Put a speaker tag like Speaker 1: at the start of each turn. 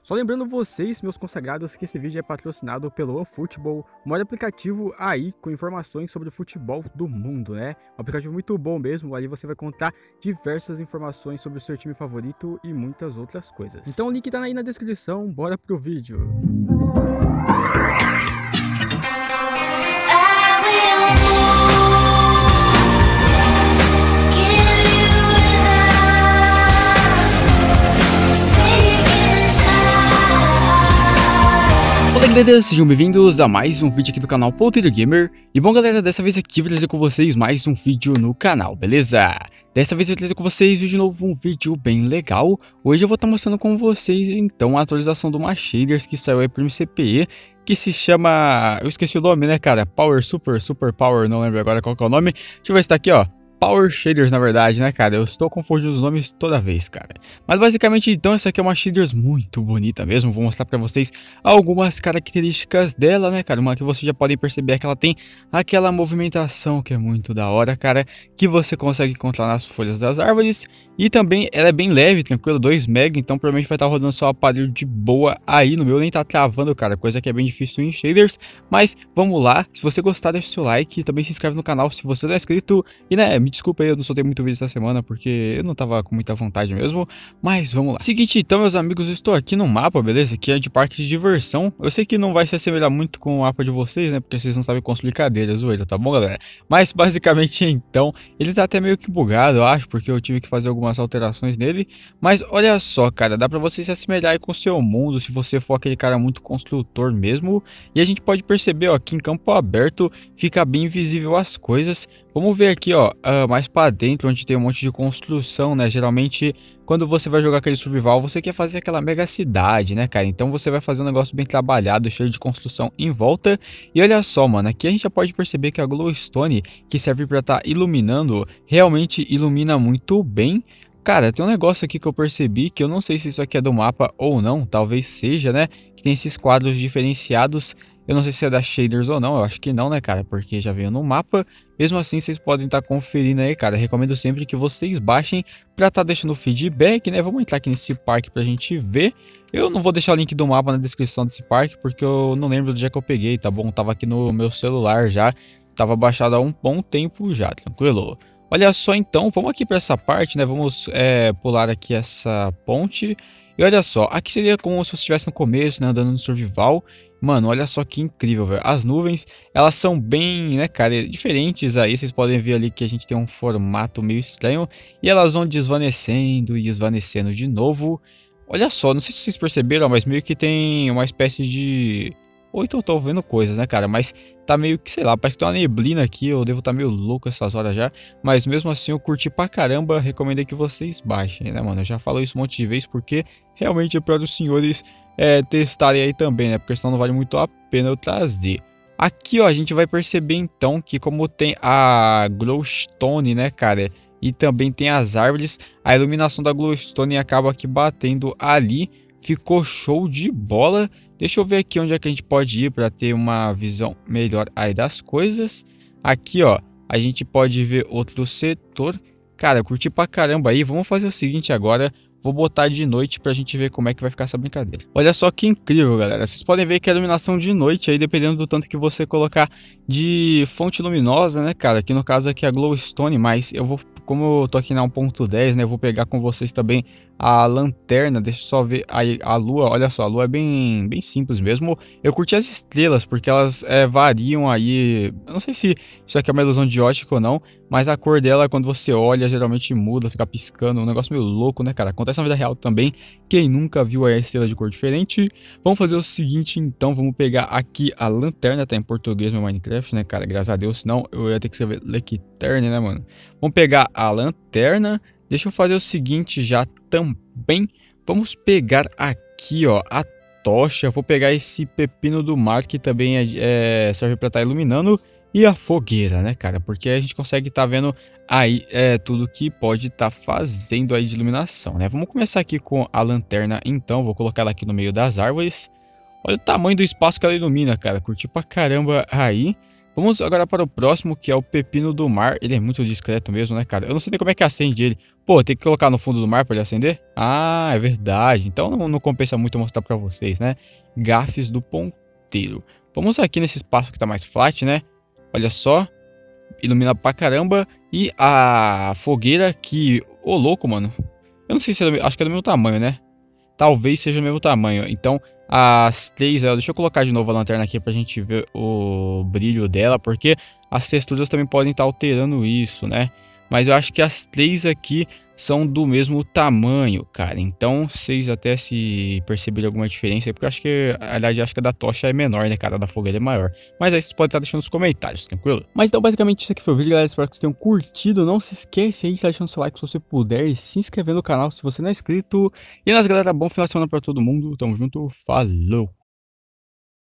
Speaker 1: Só lembrando vocês, meus consagrados, que esse vídeo é patrocinado pelo OneFootball, o maior aplicativo aí com informações sobre o futebol do mundo, né? Um aplicativo muito bom mesmo, ali você vai contar diversas informações sobre o seu time favorito e muitas outras coisas. Então o link tá aí na descrição, bora pro vídeo.
Speaker 2: Fala galera, sejam bem-vindos a mais um vídeo aqui do canal Ponteiro Gamer. E bom galera, dessa vez aqui eu vou trazer com vocês mais um vídeo no canal, beleza? Dessa vez eu vou trazer com vocês de novo um vídeo bem legal. Hoje eu vou estar mostrando com vocês então a atualização do Shaders que saiu aí pro MCPE, que se chama... eu esqueci o nome, né cara? Power Super Power, não lembro agora qual que é o nome. Deixa eu ver se tá aqui, ó. Power Shaders, na verdade, né, cara? Eu estou confundindo os nomes toda vez, cara. Mas basicamente, então, essa aqui é uma Shaders muito bonita mesmo. Vou mostrar pra vocês algumas características dela, né, cara? Uma que vocês já podem perceber que ela tem aquela movimentação que é muito da hora, cara, que você consegue encontrar nas folhas das árvores. E também ela é bem leve, tranquilo, 2 MB, então provavelmente vai estar rodando seu aparelho de boa aí. No meu nem tá travando, cara, coisa que é bem difícil em shaders. Mas vamos lá, se você gostar, deixa o seu like, também se inscreve no canal se você não é inscrito. E né, me desculpa aí, eu não soltei muito vídeo essa semana porque eu não tava com muita vontade mesmo. Mas vamos lá. Seguinte então, meus amigos, eu estou aqui no mapa, beleza? Que é de parque de diversão. Eu sei que não vai se assemelhar muito com o mapa de vocês, né? Porque vocês não sabem construir cadeiras, zoeira, tá bom, galera? Mas basicamente então, ele tá até meio que bugado, eu acho, porque eu tive que fazer algumas alterações nele, mas olha só, cara, dá pra você se assemelhar aí com o seu mundo se você for aquele cara muito construtor mesmo. E a gente pode perceber, ó, que em campo aberto fica bem visível as coisas. Vamos ver aqui, ó, mais pra dentro, onde tem um monte de construção, né? Geralmente, quando você vai jogar aquele survival, você quer fazer aquela mega cidade, né, cara? Então você vai fazer um negócio bem trabalhado, cheio de construção em volta. E olha só, mano, aqui a gente já pode perceber que a glowstone, que serve pra estar iluminando, realmente ilumina muito bem. Cara, tem um negócio aqui que eu percebi, que eu não sei se isso aqui é do mapa ou não, talvez seja, né? Que tem esses quadros diferenciados. Eu não sei se é da Shaders ou não, eu acho que não, né, cara? Porque já veio no mapa. Mesmo assim, vocês podem estar conferindo aí, cara. Recomendo sempre que vocês baixem pra estar deixando feedback, né? Vamos entrar aqui nesse parque pra gente ver. Eu não vou deixar o link do mapa na descrição desse parque, porque eu não lembro do dia que eu peguei, tá bom? Tava aqui no meu celular já, tava baixado há um bom tempo já, tranquilo? Olha só então, vamos aqui para essa parte, né? Vamos pular aqui essa ponte. E olha só, aqui seria como se você estivesse no começo, né? Andando no survival. Mano, olha só que incrível, velho. As nuvens, elas são bem, né, cara, diferentes aí. Vocês podem ver ali que a gente tem um formato meio estranho. E elas vão desvanecendo e desvanecendo de novo. Olha só, não sei se vocês perceberam, mas meio que tem uma espécie de... ou então eu tô vendo coisas, né, cara? Mas tá meio que, sei lá, parece que tem uma neblina aqui. Eu devo estar meio louco essas horas já. Mas mesmo assim eu curti pra caramba. Recomendo que vocês baixem, né, mano? Eu já falo isso um monte de vezes porque realmente é para os senhores testarem aí também, né? Porque senão não vale muito a pena eu trazer. Aqui, ó, a gente vai perceber então que como tem a glowstone, né, cara? E também tem as árvores. A iluminação da glowstone acaba aqui batendo ali. Ficou show de bola. Deixa eu ver aqui onde é que a gente pode ir para ter uma visão melhor aí das coisas. Aqui, ó, a gente pode ver outro setor. Cara, eu curti pra caramba aí. Vamos fazer o seguinte agora. Vou botar de noite pra gente ver como é que vai ficar essa brincadeira. Olha só que incrível, galera. Vocês podem ver que a iluminação de noite aí, dependendo do tanto que você colocar de fonte luminosa, né, cara? Aqui no caso aqui é a glowstone, mas eu vou... como eu tô aqui na 1.10, né, eu vou pegar com vocês também a lanterna. Deixa eu só ver aí a lua. Olha só, a lua é bem simples mesmo. Eu curti as estrelas porque elas variam aí. Eu não sei se isso aqui é uma ilusão de ótica ou não, mas a cor dela, quando você olha, geralmente muda, fica piscando. Um negócio meio louco, né, cara? Acontece na vida real também. Quem nunca viu a estrela de cor diferente? Vamos fazer o seguinte, então. Vamos pegar aqui a lanterna. Tá em português meu Minecraft, né, cara? Graças a Deus, senão eu ia ter que escrever Lecterne, né, mano? Vamos pegar a lanterna. Deixa eu fazer o seguinte já também. Vamos pegar aqui, ó, a tocha. Vou pegar esse pepino do mar que também serve para estar iluminando. E a fogueira, né, cara? Porque a gente consegue estar vendo aí tudo que pode estar fazendo aí de iluminação, né? Vamos começar aqui com a lanterna, então. Vou colocar ela aqui no meio das árvores. Olha o tamanho do espaço que ela ilumina, cara. Curti pra caramba aí. Vamos agora para o próximo, que é o pepino do mar. Ele é muito discreto mesmo, né, cara? Eu não sei nem como é que acende ele. Pô, tem que colocar no fundo do mar para ele acender? Ah, é verdade. Então não compensa muito mostrar para vocês, né? Gafes do ponteiro. Vamos aqui nesse espaço que tá mais flat, né? Olha só. Ilumina pra caramba. E a fogueira que... Ô, louco, mano. Eu não sei se é... Acho que é do mesmo tamanho, né? Talvez seja do mesmo tamanho. Então, as três... Deixa eu colocar de novo a lanterna aqui pra gente ver o brilho dela. Porque as texturas também podem estar alterando isso, né? Mas eu acho que as três aqui são do mesmo tamanho, cara. Então, vocês até se perceberem alguma diferença. Porque eu acho que, na verdade, acho que a da tocha é menor, né, cara? A da fogueira é maior. Mas aí vocês podem estar deixando nos comentários, tranquilo? Mas então, basicamente, isso aqui foi o vídeo, galera. Espero que vocês tenham curtido. Não se esqueça aí de estar deixando seu like se você puder. E se inscrever no canal se você não é inscrito. E nas galera, bom final de semana pra todo mundo. Tamo junto. Falou!